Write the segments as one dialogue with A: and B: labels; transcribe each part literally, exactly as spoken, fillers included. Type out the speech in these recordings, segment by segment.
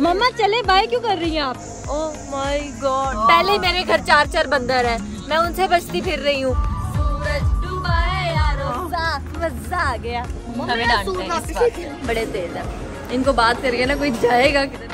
A: मम्मा चले बाय क्यों कर रही हैं आप? ओह माय गॉड, पहले मेरे घर चार चार बंदर है, मैं उनसे बचती फिर रही हूँ। सूरज डूबा है यारो, मजा आ गया। हमें डांटते हैं इस बात, बड़े तेज है। इनको बात करिए ना, कोई जाएगा किधर।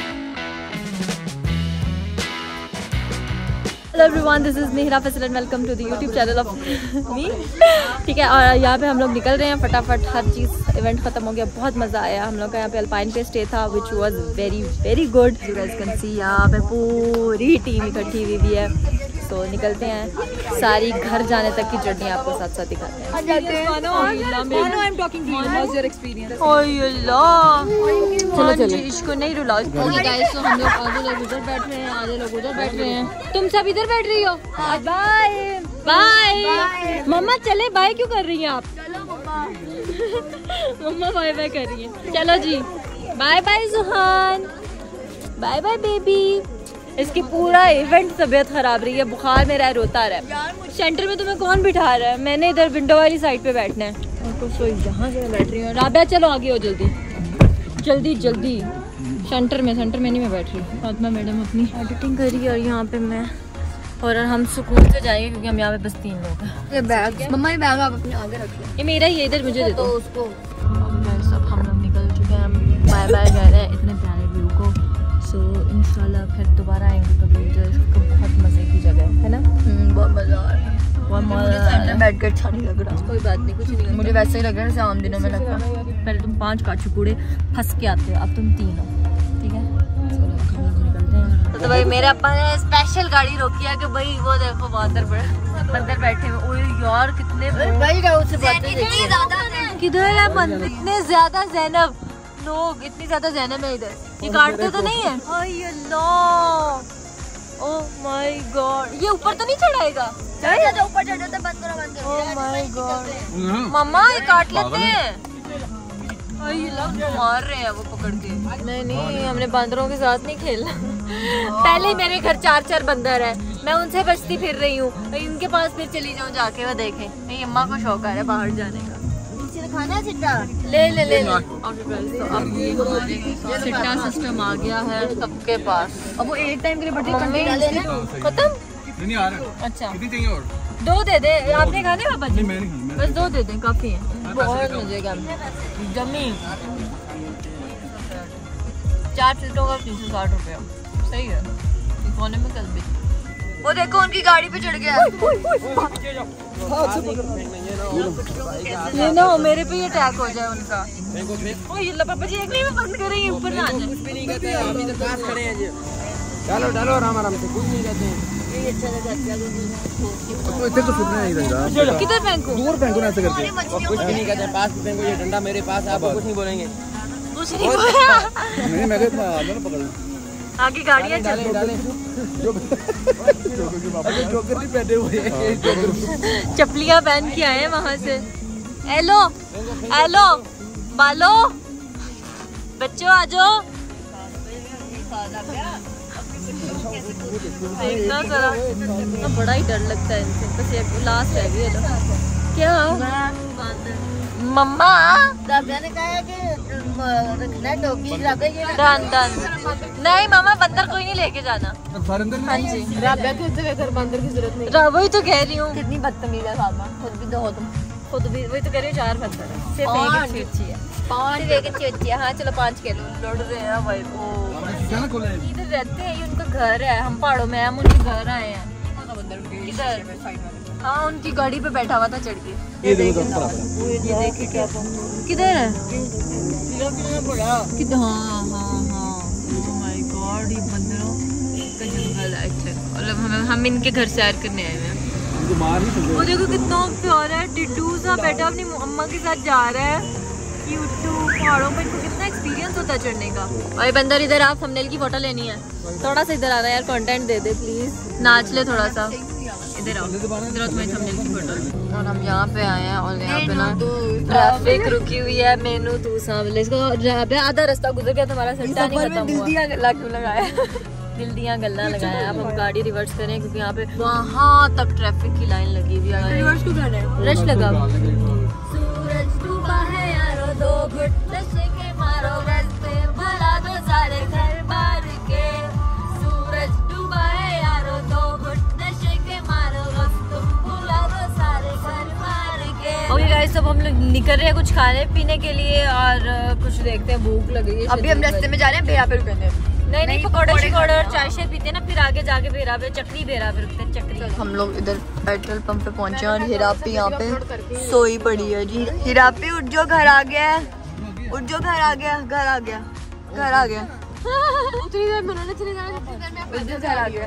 A: Hello everyone, this is Mehra Faisal and welcome to the YouTube channel of me. ठीक है, और यहाँ पे हम लोग निकल रहे हैं फटाफट, हर चीज़ इवेंट खत्म हो गया, बहुत मज़ा आया। हम लोग का यहाँ पे अल्पाइन पे स्टे था which was very very good. You guys can see यहाँ पे पूरी टीम इकट्ठी हुई भी है। तो निकलते हैं, सारी घर जाने तक की जर्नी आपको साथ साथ दिखाते हैं। चलो चलो, इसको नहीं रुलाओ। तो हम लोग आधे लोग उधर बैठ रहे हैं, आधे लोग उधर बैठ रहे हैं। तुम सब इधर बैठ रही हो? Bye bye. मम्मा चले बाय क्यों कर रही हैं आप? मम्मा बाय बाय कर रही है। चलो जी, bye bye Suhan, bye bye baby. इसकी पूरा इवेंट तबीयत खराब रही है, बुखार में रह रोता रहा है। सेंटर में तुम्हें कौन बिठा रहा है? मैंने इधर विंडो वाली साइड पे बैठना है। उनको सो जहाँ से मैं बैठ रही हूँ। राबिया चलो आगे हो, जल्दी जल्दी जल्दी। सेंटर में सेंटर में नहीं मैं बैठ रही। फातिमा मैडम अपनी एडिटिंग कर रही है और यहाँ पे मैं, और हम सुकून से जाएंगे क्योंकि हम यहाँ पे बस तीन लोग हैं। ये बैग मम्मा, ये बैग आप अपने आगे रखिए। ये मेरा ही है, इधर मुझे दे दो उसको। सब हम लोग निकल चुके हैं, बाय बाय कह रहे हैं इतने प्यारे व्यू को। सो इंशाल्लाह फिर दोबारा आएंगे कभी इधर। बहुत मज़े की जगह है ना, बहुत मज़ा आ रहा है, बहुत मज़ा। बैठ कर अच्छा नहीं लग रहा। कोई बात नहीं, कुछ नहीं, मुझे वैसे ही लग रहा है जैसे आम दिनों में लगता है। पहले तुम पाँच काचू कूड़े फंस के आते हो, अब तुम तीन हो। ठीक है, तो, तो भाई मेरे अपा ने स्पेशल गाड़ी रोकी है कि भाई वो देखो बंदर बंदर बैठे हुए। ओए यार कितने किधर है बंदर, इतने ज्यादा जैनब लोग, इतनी ज्यादा जैनब है इधर। ये काटते तो नहीं है? ओह माय गॉड, ये ऊपर तो नहीं चढ़ाएगा? ऊपर चढ़ जाता है। ओह माय गॉड मम्मा, ये काट लेते हैं। मार रहे हैं वो पकड़ के। नहीं नहीं, हमने बंदरों के साथ नहीं खेलना। पहले मेरे घर चार चार बंदर है, मैं उनसे बचती फिर रही हूँ। इनके पास फिर चली जाऊँ जाके, वो देखें। मेरी अम्मा को शौक है बाहर जाने का। खाना सिट्टा ले ले ले, ले। तो अब सिट्टा सिस्टम आ गया है सबके पास। अब वो एक टाइम के लिए बटी खत्म नहीं आ रहा। अच्छा कितनी चाहिए? और दो दे दे। आपने खाने पापा जी? मैं नहीं खाने, बस दो दे दें, काफी है। बहुत मजे का जमी। चार सीटों का तीन सौ साठ रुपया, सही है, इकोनॉमिकल भी। वो देखो उनकी गाड़ी पे चढ़ गया। ये ना हो मेरे पे ही अटैक हो जाए उनका। ओ ये लो पापा जी, एक नहीं, मैं बंद कर रही हूं, ऊपर ना आ जाए। कुछ भी नहीं कहते हैं, हम इधर पास खड़े हैं जी। डालो डालो आराम आराम से, कुछ नहीं कहते हैं। ये अच्छा लगा क्या तो इधर तो सुनना है इधर। किधर फेंको? दूर फेंको ना, ऐसे करके। कुछ भी नहीं कहते, पास फेंको। ये डंडा मेरे पास है, आप कुछ नहीं बोलेंगे। कुछ नहीं बोला नहीं, मेरे पास आ जाओ, पकड़ लो। आगे गाड़ियाँ चल रही हैं, चपलियाँ पहन के आए हैं वहाँ से। हेलो हेलो बालो, बच्चों आ जाओ। इतना सारा तो बड़ा ही डर लगता है इनसे। बस ये लास्ट है भी। क्या मम्मा ने कहा कि रखना डॉगी डन डन। नहीं मामा, बंदर कोई नहीं लेके जाना। हाँ जी, राबिया के घर बंदर की जरूरत नहीं। वही तो कह रही हूँ, कितनी बदतमीज है सामा। खुद भी दो तुम, खुद भी वही तो कह रही हूँ। चार बंदर है, सिर्फ एक अच्छी अच्छी है। पाँच एक अच्छी अच्छी है। हाँ चलो, पाँच किलो लड़ रहे हैं भाई। वो इधर रहते हैं, ये उनका घर है। हम पहाड़ों में, हम उनके घर आए हैं इधर। हाँ, उनकी गाड़ी पे बैठा हुआ था चढ़ के। ये देखिए क्या किधर है? किधर? हाँ हाँ हाँ, ओह माय गॉड, ये बंदरों का जंगल है। अच्छा, और हम हम इनके घर सैर करने आए हैं। वो देखो कितना प्यारा है, टिड्डू सा बैठा अपनी अम्मा के साथ जा रहा है। पहाड़ों पर इनको कितना एक्सपीरियंस होता है चढ़ने का। भाई बंदर इधर आप, थंबनेल की फोटो लेनी है, थोड़ा सा इधर आना यार, कंटेंट दे दे प्लीज। नाच ले थोड़ा सा, इधर आओ, इधर तुम्हारी थंबनेल की फोटो। और हम यहाँ पे आए हैं और यहाँ पे ना ट्रैफिक रुकी हुई है। मेनू तू सामने इसको आधा रास्ता गुजर गया, तुम्हारा सट्टा नहीं खत्म हुआ। दिल दिया गल्ला क्यों लगाया? दिल दिया गल्ला लगाया। अब हम गाड़ी रिवर्स करें क्योंकि यहाँ पे वहाँ तक ट्रैफिक की लाइन लगी हुई है। रिवर्स क्यों कर रहे हैं? रश लगा। सूरज डूबा है यारो, दो घुट नशे के मारो, रास्ते भला दो सारे घर बार निकल रहे हैं कुछ खाने पीने के लिए और कुछ देखते हैं, भूख लग रही है।
B: अभी हम रास्ते में जा रहे हैं, भेड़ा पे रुकेंगे।
A: नहीं नहीं, पकौड़े शिकौड़े और चाय शाय पीते हैं ना, फिर आगे जाके भेड़ा पे चक्री भेड़ा पे रुकते हैं। चक्री
B: हम लोग इधर पेट्रोल पंप पे पहुंचे और हिरापी यहाँ पे सोई पड़ी है जी। हिरापी उठ जो, घर आ गया है, उठ जो, घर आ गया, घर आ गया, घर आ गया। उतनी देर में उन्होंने चले जाना, उठ जो, घर आ गया।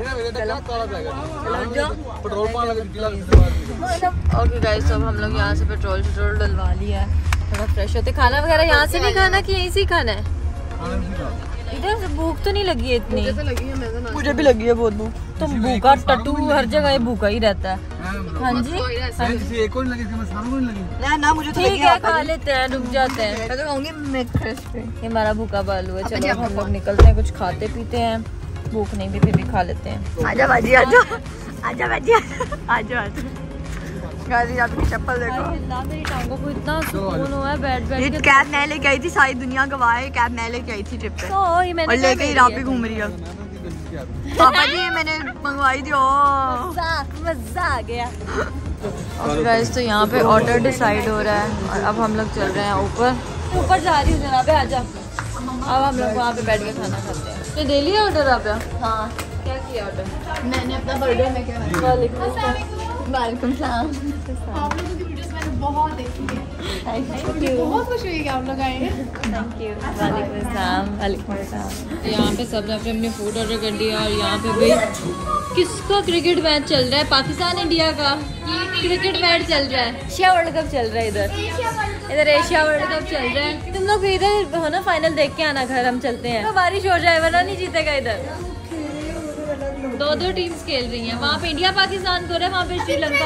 B: ओके गाइस, अब हम लोग यहाँ से पेट्रोल पेट्रोल डलवा लिया है, थोड़ा फ्रेश होते। खाना वगैरह यहाँ से नहीं खाना कि यहीं से खाना है? इधर से भूख तो नहीं लगी है इतनी? मुझे तो लगी है, मैं तो मुझे भी लगी है बहुत भूख। तुम भूखा टट्टू हर जगह भूखा ही रहता है। हाँ जी, एक और लगी ना ना, मुझे तो ठीक है, खा लेते हैं, रुक जाते हैं। मैं तो कहूँगी मिक्स क्रिस्पी। ये हमारा भूखा बालू है। चलो हम लोग निकलते हैं, कुछ खाते पीते हैं, भूख नहीं भी फिर भी खा लेते हैं। आजा बाजी, आजा आजा बाजी, आजा आजा। गाड़ी आपकी चप्पल देखो, मेरी टांगों को इतना सुकून हुआ है बैठ बैठ के। कैब मैं लेके आई थी, सारी दुनिया गवाह है, कैब मैं लेके आई थी ट्रिप पे, तो ये मैंने और लेके ही रात पे घूम रही है। पापा जी मैंने मंगवाई थी। मजा आ गया। और गाइस तो यहाँ पे ऑर्डर डिसाइड हो रहा है और अब हम लोग चल रहे हैं ऊपर। ऊपर जा रही हूँ जरा पे, आजा। अब हम लोग वहाँ पे बैठ के खाना खाते हैं। तो डेली ऑर्डर आप? हाँ। क्या किया ऑर्डर? मैंने अपना बर्थडे में किया। वालेकुम सलाम। आप लोगों की वीडियोस मैंने बहुत देखी है। थैंक यू, बहुत खुश हुई कि आप लोग आए हैं। Thank you. वालेकुम सलाम। वालेकुम सलाम। यहाँ पे सब ने अपने अपने फूड ऑर्डर कर दिया और यहाँ पे भाई किसका क्रिकेट मैच चल रहा है? पाकिस्तान इंडिया का क्रिकेट मैच चल रहा है। एशिया वर्ल्ड कप चल रहा है इधर, इधर एशिया वर्ल्ड कप चल रहा है। तुम लोग इधर हो ना, फाइनल देख के आना, घर हम चलते हैं। तो बारिश हो जाए वरना नहीं जीतेगा इधर। दो दो टीम्स खेल रही हैं, वहाँ पे इंडिया पाकिस्तान को रहा है, वहाँ पे श्रीलंका।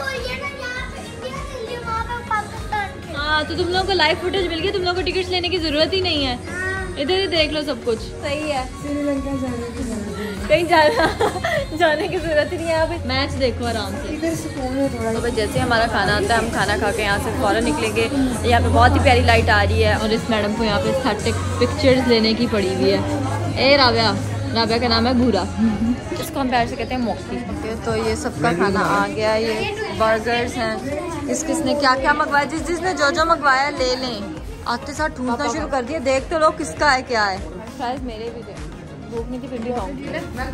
B: हाँ तो तुम लोगों को लाइव फुटेज मिल गई, तुम लोगों को टिकट्स लेने की जरूरत ही नहीं है, इधर ही देख लो सब कुछ। सही है, श्रीलंका कहीं जाना जाने की जरूरत ही नहीं है, अभी मैच देखो आराम से। इधर सुकून है थोड़ा। तो जैसे हमारा खाना आता है, हम खाना खा के यहाँ से फौरन निकलेंगे। यहाँ पे बहुत ही प्यारी लाइट आ रही है और इस मैडम को यहाँ पे एस्थेटिक पिक्चर्स लेने की पड़ी हुई है। ए राबिया, राबिया का नाम है भूरा, इसको हम प्यार से कहते हैं मोक्ती। ओके तो ये सबका खाना आ गया, ये बर्गर्स हैं। इस किसने क्या क्या मंगवाया, जिस जिसने जो जो मंगवाया ले लें। आते साथ ढूंढना शुरू कर दिया, देख तो लो किसका है क्या है। शायद मेरे भी थे, भूख नहीं थी फिर भी खाऊंगी।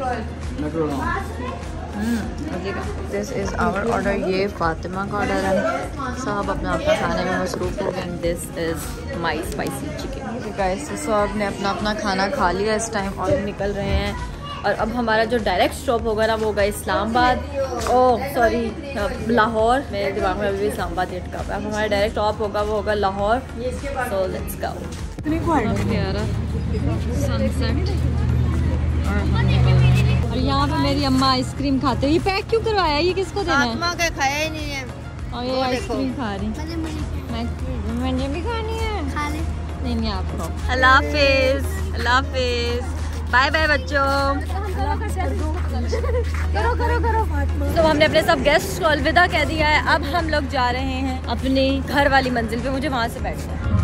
B: This is our order. ये फातिमा का ऑर्डर है। सब अपना अपना खाने में मसरूफ हो गए। This is my spicy chicken. Guys सब ने अपना अपना खाना खा लिया इस टाइम और निकल रहे हैं। और अब हमारा जो डायरेक्ट स्टॉप होगा ना वो होगा इस्लामाबाद, ओह सॉरी लाहौर, मेरे दिमाग में अभी भी इस्लामाबाद अटका हुआ है। अब हमारा डायरेक्ट स्टॉप होगा वो होगा लाहौर। So let's go. प्यारा सनसेट और यहाँ पे मेरी अम्मा आइसक्रीम खाते हैं। ये पैक क्यों करवाया, ये किसको देना है? के खाया ही नहीं है और ये आइसक्रीम खा रही। मुझे भी खानी है। खा ले। नहीं नहीं आप खाओ। अल्लाह हाफिज, अल्लाह हाफिज, बाय बाय बच्चों। करो करो करो। तो हमने अपने सब गेस्ट को अलविदा कह दिया है। अब हम लोग जा रहे हैं अपनी घर वाली मंजिल पे। मुझे वहाँ से बैठना है।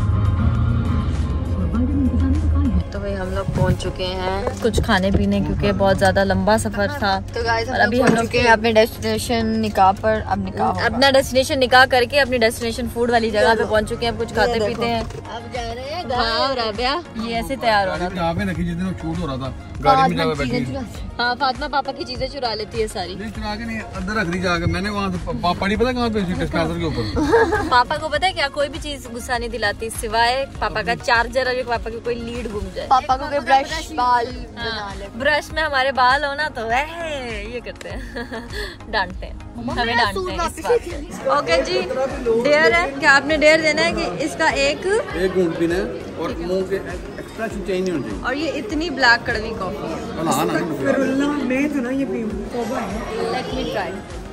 B: तो भाई हम लोग पहुंच चुके हैं कुछ खाने पीने, क्योंकि बहुत ज्यादा लंबा सफर था। तो गाइस और अभी हम लोग के अपने डेस्टिनेशन निकाह पर, अब निकाह अपना डेस्टिनेशन निकाह करके अपनी डेस्टिनेशन फूड वाली जगह पे पहुंच चुके हैं। अब कुछ खाते पीते हैं। अब जा रहे हैं घर। ये ऐसे तैयार होना छूट हो रहा था गाड़ी में जाकर बैठी। हाँ फातिमा पापा की चीजें चुरा लेती है सारी। नहीं चुरा के नहीं, अंदर रख दी जाकर। मैंने वहाँ से पापा नहीं पता कहाँ पे डिस्पेंसर के ऊपर। पापा को पता है क्या, कोई भी चीज गुस्सा नहीं दिलाती सिवाय पापा का चार्जर और पापा की कोई लीड घूम जाए। पापा को कोई ब्रश बाल बना ले। ब्रश में हमारे बाल हो ना तो वह ये करते हैं, डांटते हैं, हमें डांटते हैं इस बात पे। ओके जी, डेयर है क्या आपने डेयर देना है कि इसका एक एक घूंट पीना है और मुंह के एक्स्ट्रा चाहिए नहीं होती। और ये इतनी ब्लैक कड़वी कॉफी है। मैं तो ना ये पीऊं। Let me try.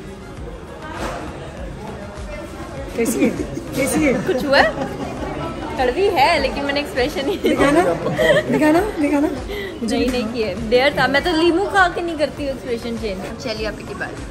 B: कैसी है? कैसी है? कुछ हुआ? कड़वी है लेकिन मैंने एक्सप्रेशन ही दिखाना दिखाना दिखाना नहीं नहीं किया। डेयर था। मैं तो लीमू खा के नहीं करती एक्सप्रेशन चेंज। चलिए आपकी की बात।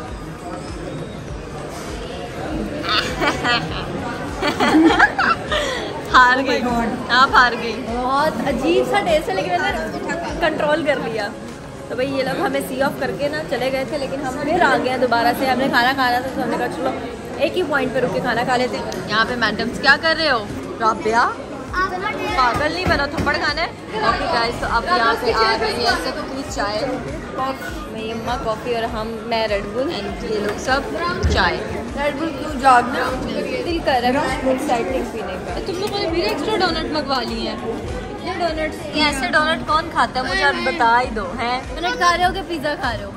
B: हार गई आप हार गई। बहुत अजीब सा टेस्ट है लेकिन मैंने कंट्रोल कर लिया। तो भाई ये लोग हमें सी ऑफ करके ना चले गए थे, लेकिन हम फिर आ गए हैं दोबारा से। हमने खाना खाना था तो हमने कहा चलो
A: एक ही पॉइंट पे रुक के खाना खा लेते हैं। यहाँ पे मैडम्स क्या कर रहे हो? राबिया पागल नहीं बना, थप्पड़ खाना है। ओके गाइस, तो अब यहाँ पे आ गई है सबकी चाय, मेरी अम्मा कॉफ़ी और हम मैं रेड बुल एंड ये लोग सब चाय। रेड बुल क्यों जागना दिल कर रहा है एक्साइटिंग पीने का। तुम लोगों ने भी एक्स्ट्रा डोनट मंगवा ली हैं। इतने डोनट्स, ये ऐसे डोनट कौन खाता है मुझे आप बता ही दो। हैं डोनट खा रहे हो कि पिज़्ज़ा खा रहे हो?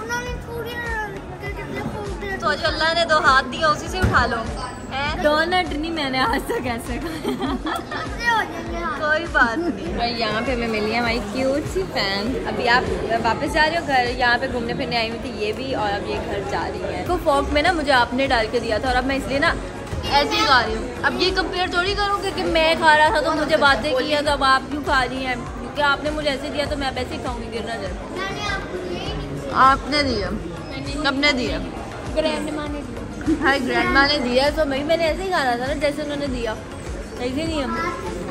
A: तो जो अल्लाह ने दो हाथ दिया उसी से उठा लो। डोनट नहीं मैंने आज तक ऐसे खाया। कोई बात नहीं। और यहाँ पे हमें मिली है हमारी क्यूट सी फैन। अभी आप वापस जा रहे हो घर? यहाँ पे घूमने फिरने आई हुई थी ये भी, और अब ये घर जा रही है। तो फोक में ना मुझे आपने डाल के दिया था और अब मैं इसलिए ना ऐसे ही खा रही हूँ। अब ये कंपेयर थोड़ी करूँगी कि मैं खा रहा था तो मुझे बातें की है तो अब आप क्यों खा रही हैं? क्योंकि आपने मुझे ऐसे दिया तो मैं वैसे ही खाऊंगी। गिरना जरूर आपने दिया, कब दिया? ग्रैंड माँ ने दिया। हाँ ग्रैंड माँ ने दिया तो मैं मैंने ऐसे ही खाना था ना जैसे उन्होंने दिया, ऐसे नहीं। हम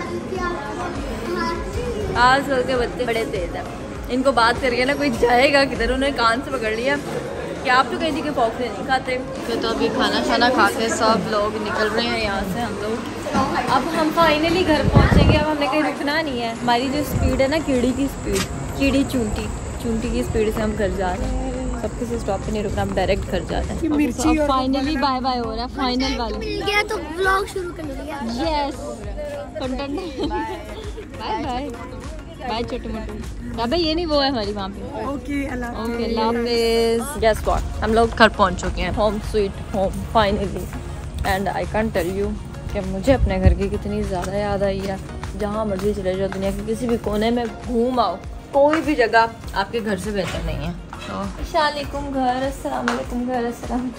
A: आजकल के बच्चे बड़े तेज हैं, इनको बात करके ना कोई जाएगा किधर। उन्होंने कान से पकड़ लिया कि आप तो किसी के पॉक से नहीं खाते। तो, तो अभी खाना खाना खा के सब लोग निकल रहे हैं यहाँ से। हम लोग अब हम फाइनली घर पहुँचेंगे। अब हमने कहीं रुकना नहीं है। हमारी जो स्पीड है ना कीड़ी की स्पीड, कीड़ी चूंटी चूंटी की स्पीड से हम घर जा रहे हैं। सब किसी स्टॉप पे नहीं रुकना, हम डायरेक्ट घर जाते हैं। फाइनली बाय बाय हो रहा है, फाइनल वाला
C: मिल गया तो व्लॉग शुरू कर लिया।
A: Yes content. Bye bye bye छोटे मोटे। अबे ये नहीं वो है हमारी वहाँ पे। ओके अल्लाह ओके अल्लाह हाफिज़। गेस व्हाट, हम लोग घर पहुँच चुके हैं। Home sweet home finally. And I can tell you कि मुझे अपने घर की कितनी ज़्यादा याद आई है। जहाँ मर्जी चले जाओ, दुनिया के किसी भी कोने में घूम आओ, कोई भी जगह आपके घर से बेहतर नहीं है। अस्सलामुअलैकुम घर, अस्सलामुअलैकुम घर, अस्सलाम।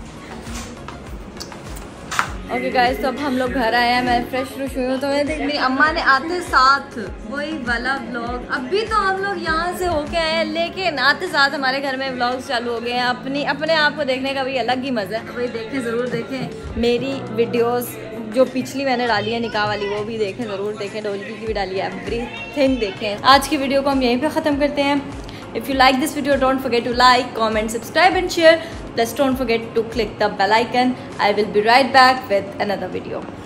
A: ओके गाइस, तो अब हम लोग घर आए हैं। मैं फ्रेश फ्रेश हुई हूँ तो मैं देख मेरी अम्मा ने आते साथ वही वाला व्लॉग। अभी तो हम लोग यहाँ से होके आए हैं लेकिन आते साथ हमारे घर में व्लॉग्स चालू हो गए हैं। अपनी अपने आप को देखने का भी अलग ही मज़ा है। तो वही देखें, ज़रूर देखें मेरी वीडियोस जो पिछली मैंने डाली है निकाह वाली, वो भी देखें, ज़रूर देखें। ढोलकी की भी डाली है, एवरीथिंग देखें। आज की वीडियो को हम यहीं पे ख़त्म करते हैं। If you like this video, don't forget to like, comment, subscribe and share. Plus don't forget to click the bell icon. I will be right back with another video.